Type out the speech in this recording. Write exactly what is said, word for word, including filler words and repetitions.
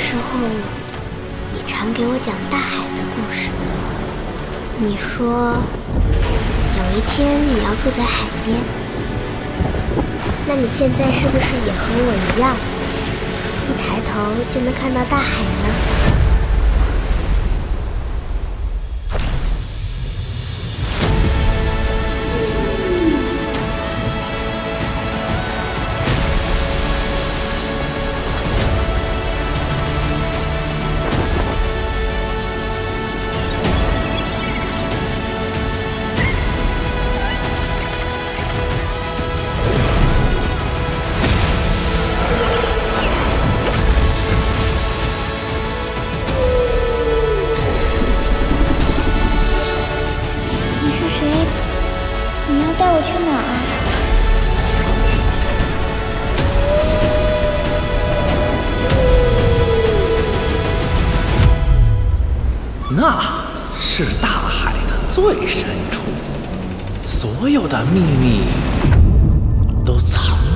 时候，你常给我讲大海的故事。你说有一天你要住在海边，那你现在是不是也和我一样，一抬头就能看到大海呢？ 谁？你要带我去哪儿？ 那是大海的最深处，所有的秘密都藏